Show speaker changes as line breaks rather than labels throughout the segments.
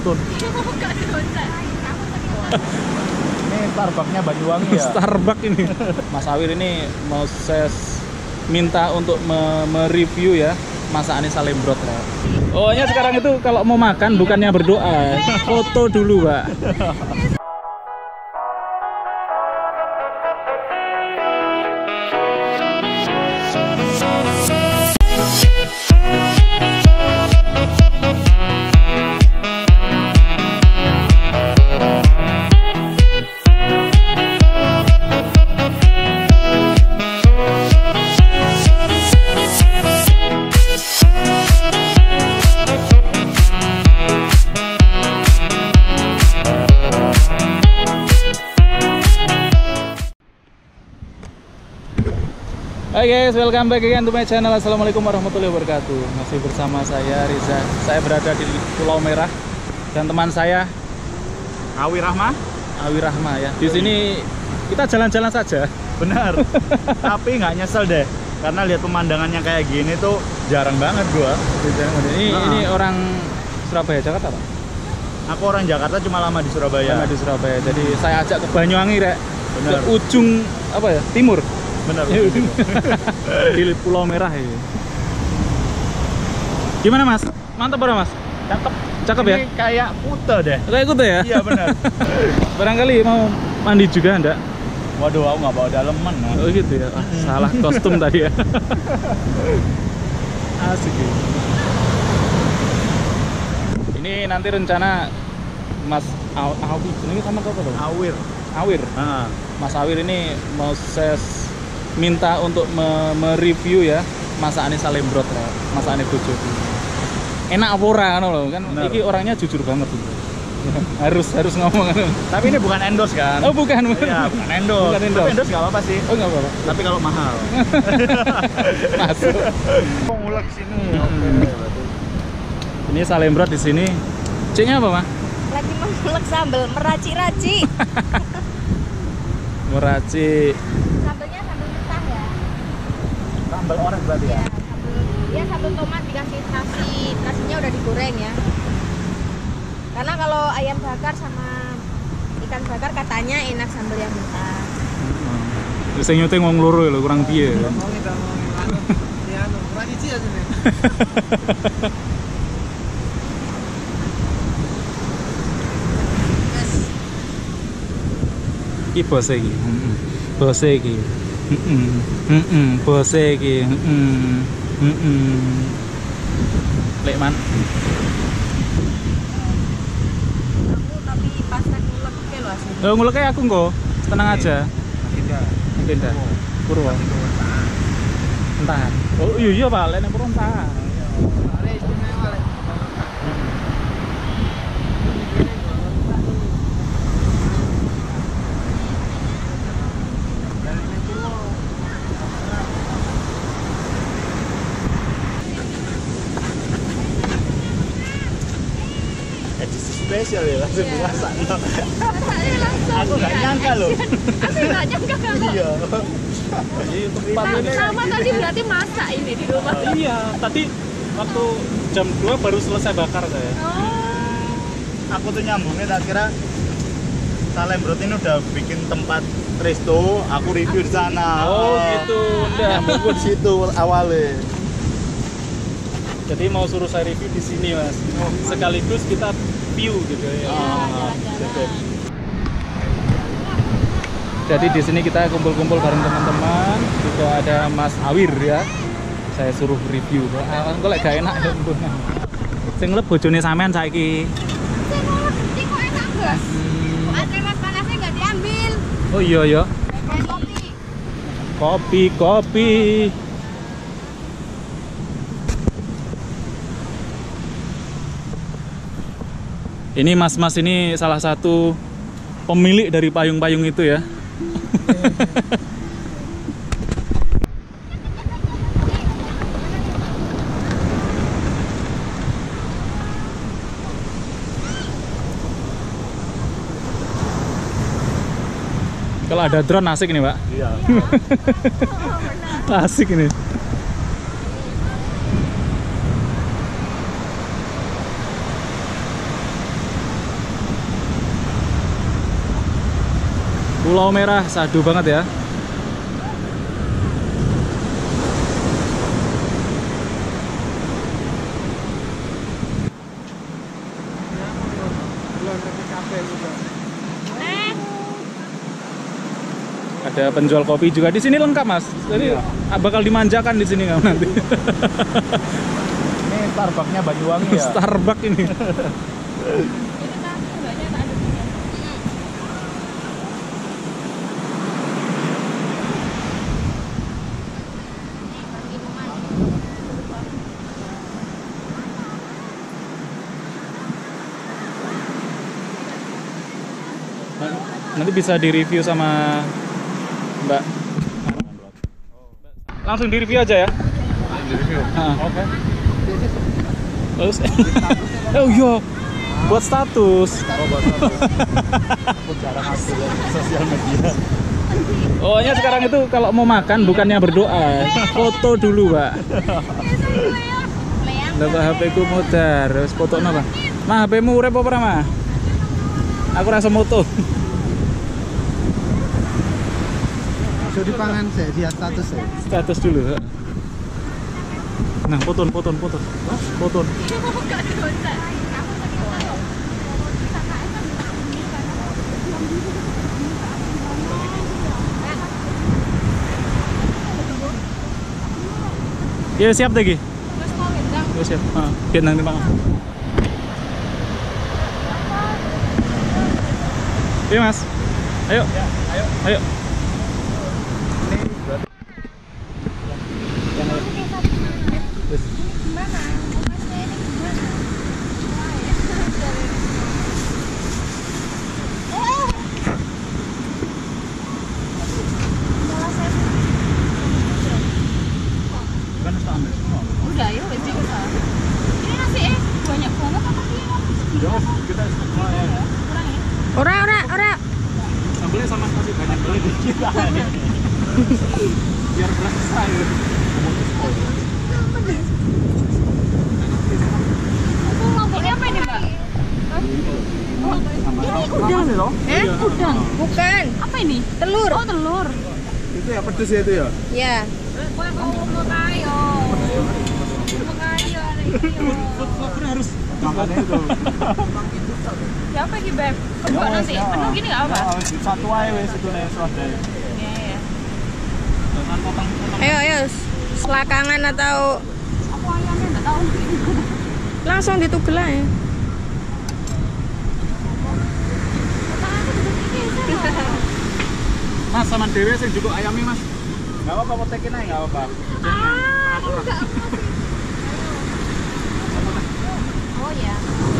Neptune. Ini Starbucksnya Banyuwangi ya.
Starbucks ini. Mas Awir ini mau saya minta untuk mereview ya masakannya Salembrot ya. Pokoknya sekarang itu kalau mau makan bukannya berdoa, foto dulu, Pak. Hai guys, welcome back again to my channel. Assalamualaikum warahmatullahi wabarakatuh. Masih bersama saya Riza. Saya berada di Pulau Merah dan teman saya
Awi Rahma
ya. Di sini kita jalan-jalan saja.
benar. Tapi nggak nyesel deh, karena lihat pemandangannya kayak gini tuh jarang banget gua.
Ini orang Surabaya, Jakarta, Pak?
Aku orang Jakarta, cuma lama di Surabaya.
Lama di Surabaya. Jadi saya ajak ke Banyuwangi, Rek.
Benar.
Ke ujung apa ya? Timur.
Benar.
Di Pulau Merah ini. Gimana Mas? Mantap ora Mas?
Cakep.
Cakep ya?
Ini kayak Kuta deh.
Kayak Kuta ya?
Iya benar.
Barangkali mau mandi juga enggak?
Waduh, aku nggak bawa daleman.
Oh gitu ya? Salah kostum tadi ya. Asik ya. Ini nanti rencana Mas Awi, ini sama siapa dong? Awir. Mas Awir ini mau saya minta untuk mereview ya masakannya Salembrot ya, masakannya bojoku. Enak apa ora ngono lho kan?
Bener.
Iki orangnya jujur banget tuh. harus ngomong.
Tapi ini bukan endorse kan?
Oh bukan.
Iya, bukan endorse.
Bukan endorse.
Tapi endorse nggak apa-apa sih.
Oh nggak apa-apa.
Tapi kalau mahal.
Masuk.
Kok ngulek sini?
Ini Salembrot di sini. C-nya apa, Mas?
Lagi mengulek sambal, meraci-raci.
Meraci.
Sambelnya sambal mentah ya.
Sambal orange berarti ya?
Ya sambal tomat dikasih nasinya udah digoreng ya. Karena kalau ayam bakar sama ikan bakar katanya enak sambal yang mentah.
Wis nyuting wong loro lho, kurang piye ya. Iki bose iki. Bose iki. Bose iki. Lek man.
Aku tapi pas nek ngulek ke lho asli.
Oh, nguleke aku engko. Tenang aja. Mungkin dah. Purwo. Entah. Oh iya Pak, lek nek Purwo entah.
Spesial ya, langsung masak.
Masaknya langsung.
Aku nggak nyangka loh.
Aku nggak nyangka kalau.
Iya.
Jadi tepat ini.
Sama tadi berarti masak ini di rumah.
Iya, tadi waktu jam 2 baru selesai bakar saya.
Oh.
Aku tuh nyambungnya tak kira Salembrot ini udah bikin tempat resto, aku review di sana.
Oh gitu, udah.
Nyambungku di situ awalnya.
Jadi mau suruh saya review di sini Mas. Sekaligus kita view gitu ya.
Jalan-jalan.
Jadi di sini kita kumpul-kumpul bareng teman-teman. Juga ada Mas Awir ya. Saya suruh review. Kok lek gak enak ya. Sing leb bojone sampean saiki.
Ini kok enak, Bos? Kok antre mas panasnya nggak diambil?
Oh iya ya.
Kopi.
Kopi. Ini mas-mas ini salah satu pemilik dari payung-payung itu ya. Kalau ada drone asik nih, Pak.
Iya.
Asik ini. Pulau Merah, sadu banget ya. Ada penjual kopi juga di sini lengkap mas. Jadi bakal dimanjakan di sini kamu nanti.
Ini Starbucksnya Banyuwangi ya.
Starbucks ini. Nanti bisa direview sama Mbak. Langsung direview aja ya.
Di-review. Oke.
Terus, oh iya, buat status.
Buat status. Aku jarang update di sosial media.
Pokoknya sekarang itu kalau mau makan bukannya berdoa, foto dulu Pak. Dapat HP ku modar, terus foto apa? Mah HP-mu urip apa ora mah? Aku rasa moto.
Sudah dipangan saya, lihat status saya.
Status dulu. Nah, foton. Foton. Ya siap lagi. Ya siap. Biar nanti Pak. Iya Mas. Ayo. Ayo.
Udah, yuk wes juga. Ini nasi banyak banget apa sih?
Jauh, kita semua ya.
Ora.
Sambelnya sama kasih banyak beli di kita. Biar berasa ya.
Ini apa ini, Mbak? Ini udang loh. Udang. Bukan. Apa ini? Telur. Oh, telur.
Itu ya pedes ya itu ya?
Ya.
Harus
Makannya itu.
Siapa ini, Beb? Enggak nanti. Penuh gini enggak apa?
Satu aja wes itu nih sudah.
Iya.
jangan potong-potong.
Ayo, selakangan atau
Aku ayamnya enggak tahu.
langsung ditugel aja.
Mas sama dewe sing juga ayamnya mas.
Nggak apa-apa, potekin aja nggak apa-apa.
Enggak.
Oh ya.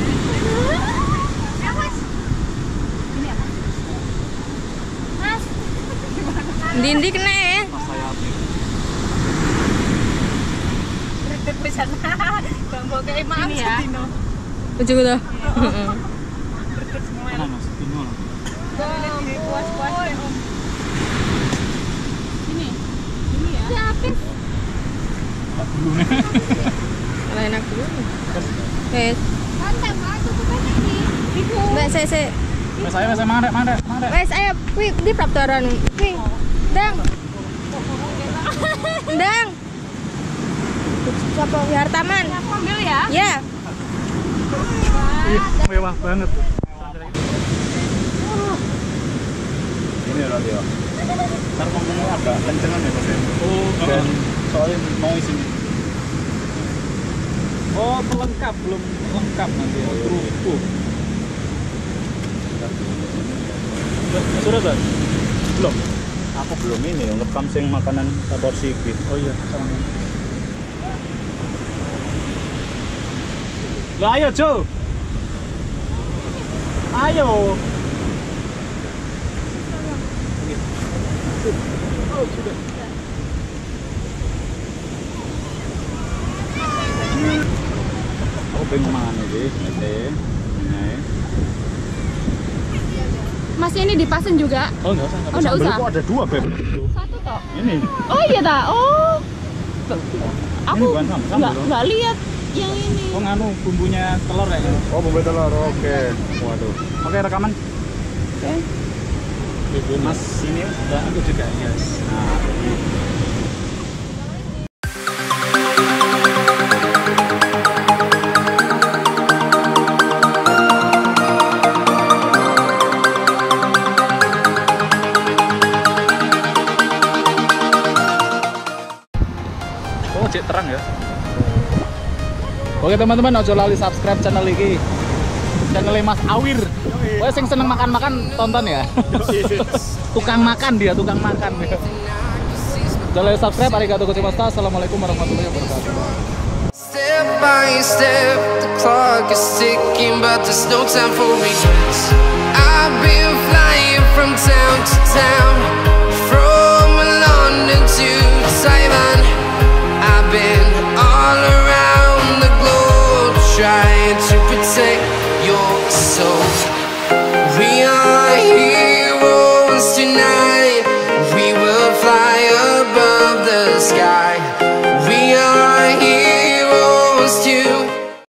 Mas. Ini apa? Mas.
Dindi kena ya.
Mas sayapnya.
Redek pisan. Bambo kayak maaf
Ini ya.
sedino.
Lucu tuh.
Tenang mas, tinggal.
Puas-puas ya, Om. Ini ya. Ya habis.
Kalau enak dulu. Wes.
Mantap, tutup aja nih.
Mbak saya.
Mas saya mandek.
Wes ayo kuwi di praptoran. Kuwi. Dang. Dang. Siapa Hartaman?
Ambil ya.
Ya.
Ih, mewah banget.
Ini loh dia. Ntar ngomongnya agak kencengan ya mas.
Oh,
Dan soalnya noise ini.
oh pelengkap belum lengkap nanti ya. Kerupuk. Sudah kan?
Belum. Aku belum ini ngerekam sing makanan porsi gitu.
Oh iya, sama. Lah ayo Jo. Ayo. Oh, sudah.
Aku pengen mana sih? Ini.
Mas ini dipasen juga.
Oh enggak usah.
Oh, enggak usah.
Kok ada dua beb?
Satu toh.
Ini.
Oh iya ta. Oh. Aku
bukan sambal,
enggak lihat yang ini.
Oh nganu bumbunya telur kayaknya.
Oh bumbu telur. Oke. Waduh. Oke rekaman.
Oke.
Mas
Sini.
Mbak aku juga, yes.
Nah, ini.
Oh, cek terang ya. Oke teman-teman, ojo lali subscribe channel ini. Channelnya Mas Awir. Oh, yang seneng makan-makan tonton ya. Tukang makan dia, tukang makan. Jangan lupa subscribe. Arigatou gozaimashita. Assalamualaikum warahmatullahi wabarakatuh.
Step by step, the clock is ticking, but there's no time for regrets. I've been flying from town to town, from London to Taiwan. I've been all around the globe, trying to protect your soul. We are heroes tonight. We will fly above the sky. We are heroes tonight.